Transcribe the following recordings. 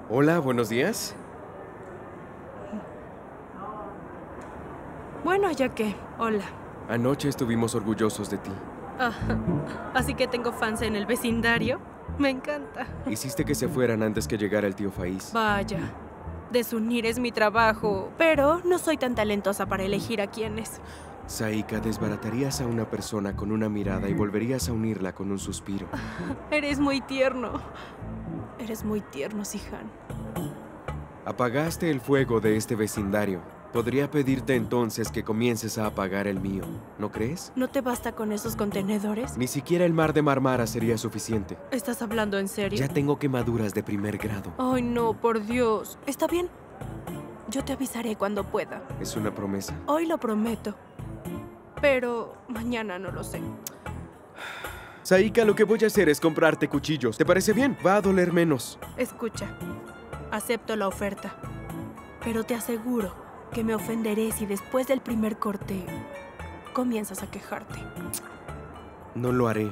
Hola, buenos días. Bueno, ya que, hola. Anoche estuvimos orgullosos de ti. Ah, así que tengo fans en el vecindario. Me encanta. Hiciste que se fueran antes que llegara el tío Faiz. Vaya, desunir es mi trabajo, pero no soy tan talentosa para elegir a quiénes. Saika, desbaratarías a una persona con una mirada y volverías a unirla con un suspiro. Eres muy tierno. Eres muy tierno, Sihan. Apagaste el fuego de este vecindario. Podría pedirte entonces que comiences a apagar el mío, ¿no crees? ¿No te basta con esos contenedores? Ni siquiera el mar de Marmara sería suficiente. ¿Estás hablando en serio? Ya tengo quemaduras de primer grado. Ay, no, por Dios. Está bien. Yo te avisaré cuando pueda. ¿Es una promesa? Hoy lo prometo. Pero mañana no lo sé. Saika, lo que voy a hacer es comprarte cuchillos. ¿Te parece bien? Va a doler menos. Escucha, acepto la oferta. Pero te aseguro que me ofenderé si después del primer corte comienzas a quejarte. No lo haré.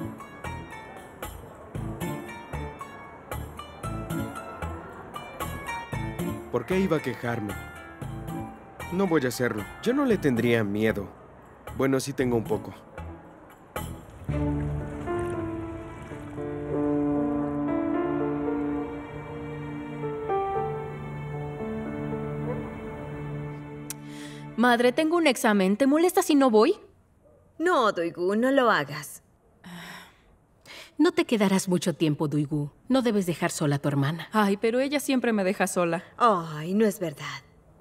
¿Por qué iba a quejarme? No voy a hacerlo. Yo no le tendría miedo. Bueno, sí tengo un poco. Madre, tengo un examen. ¿Te molesta si no voy? No, Doigu, no lo hagas. No te quedarás mucho tiempo, Duigu. No debes dejar sola a tu hermana. Ay, pero ella siempre me deja sola. Ay, no es verdad.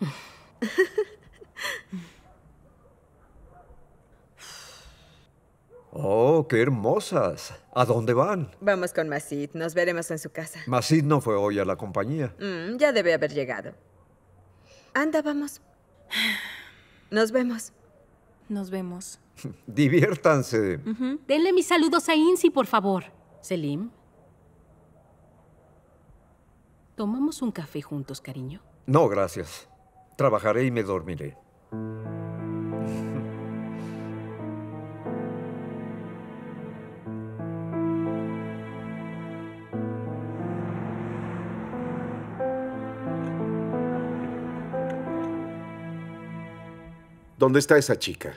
Oh, qué hermosas. ¿A dónde van? Vamos con Masid, nos veremos en su casa. Masid no fue hoy a la compañía. Ya debe haber llegado. Anda, vamos. Nos vemos. Nos vemos. Diviértanse. Denle mis saludos a Insi, por favor. Selim. ¿Tomamos un café juntos, cariño? No, gracias. Trabajaré y me dormiré. ¿Dónde está esa chica?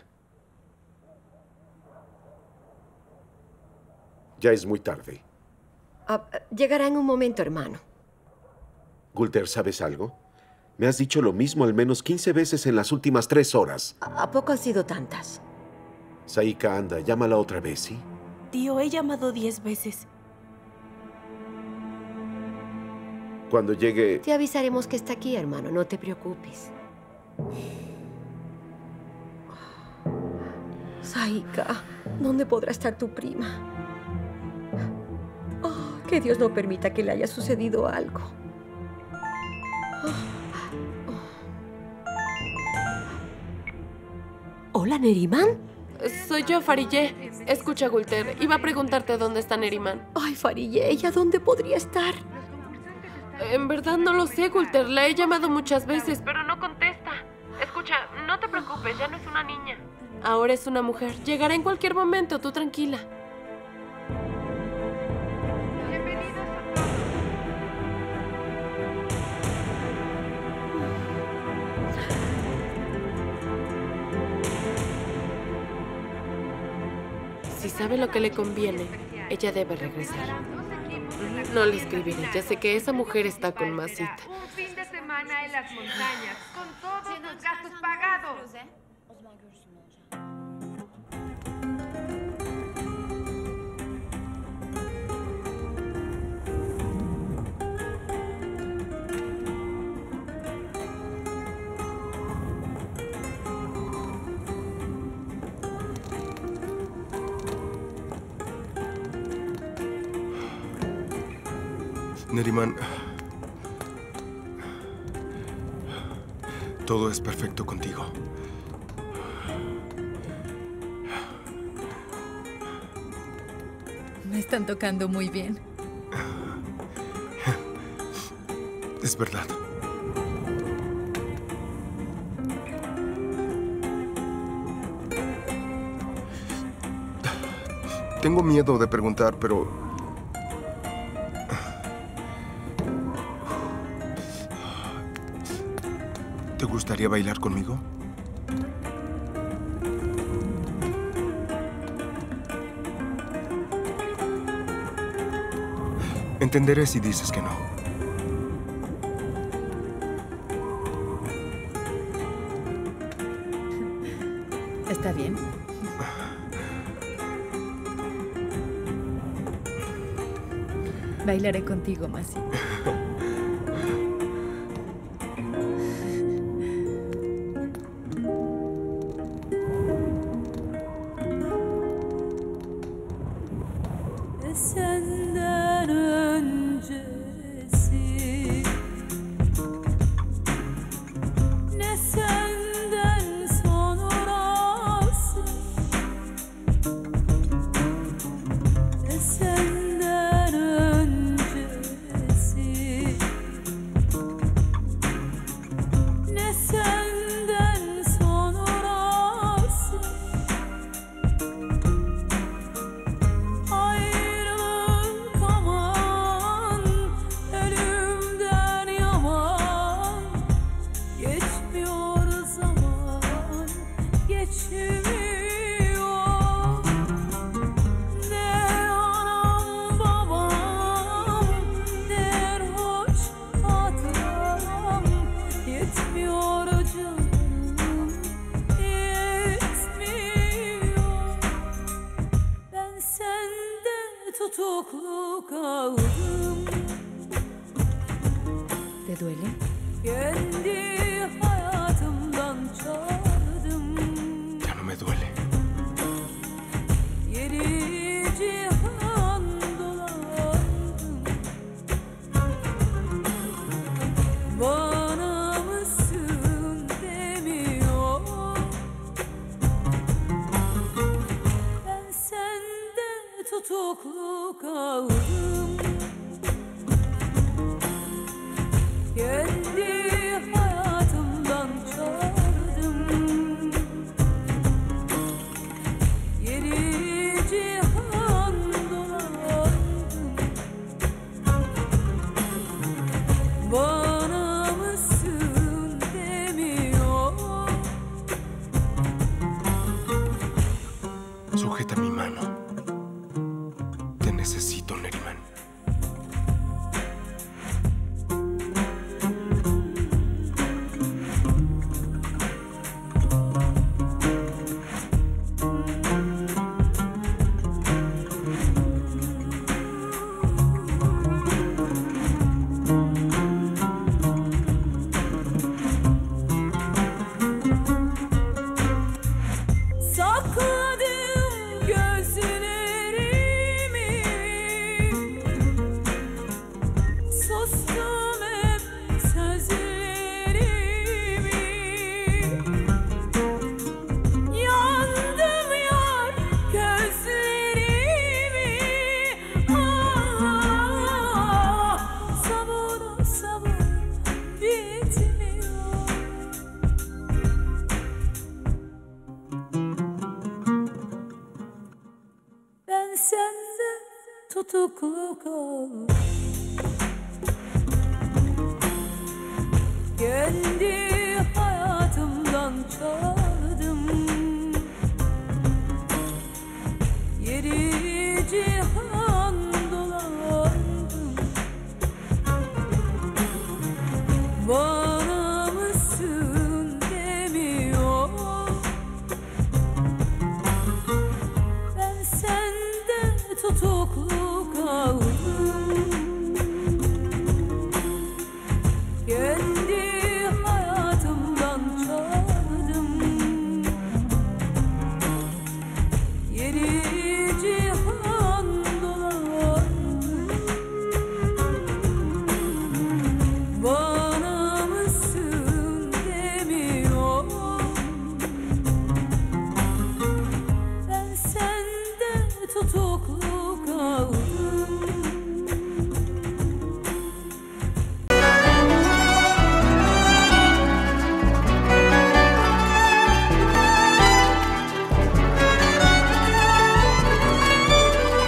Ya es muy tarde. Llegará en un momento, hermano. Gulter, ¿sabes algo? Me has dicho lo mismo al menos 15 veces en las últimas 3 horas. ¿A poco han sido tantas? Saika, anda, llámala otra vez, ¿sí? Tío, he llamado 10 veces. Cuando llegue... Te avisaremos que está aquí, hermano. No te preocupes. Saika, ¿dónde podrá estar tu prima? Oh, que Dios no permita que le haya sucedido algo. Hola, Neriman. Soy yo, Farille. Escucha, Gulter. Iba a preguntarte dónde está Neriman. Ay, Farille, ¿ella dónde podría estar? En verdad no lo sé, Gulter. La he llamado muchas veces, pero no contesta. Escucha, no te preocupes, ya no es una niña. Ahora es una mujer. Llegará en cualquier momento, tú tranquila. Si sabe lo que le conviene, ella debe regresar. No le escribiré, ya sé que esa mujer está con Masita. Un fin de semana en las montañas, con todos los gastos pagados. Neriman, todo es perfecto contigo. Me están tocando muy bien. Es verdad. Tengo miedo de preguntar, pero... ¿Te gustaría bailar conmigo? Entenderé si dices que no. Está bien. Bailaré contigo, Masi. Senden öncesi ne senden sonrası, ne senden öncesi, ne senden sonrası. Ayrılık aman, ölümden yaman, geçmiyor zaman, geçmiyor. Ne anam babam, ne hoş hatıram, yetmiyor canım, yetmiyor. Ben sende tutuklu kaldım. ¿Te duele? Kendi hayatımdan çaldım. Ya no me duele. Yedi cihan dolandım. Bana mısın demiyor. Ben sende tutuklu kaldım. Kendi hayatımdan çaldım. Yedi cihan dolandım. Bana mısın demiyor. Sujeta mi mano. Te necesito, Neriman. Sakladım gözlerimi, sustum hep sözlerimi. Yandım yar gözlerimi. Ah, sabır sabır bitmiyor. Ben sende tutuklu kaldım. Kendi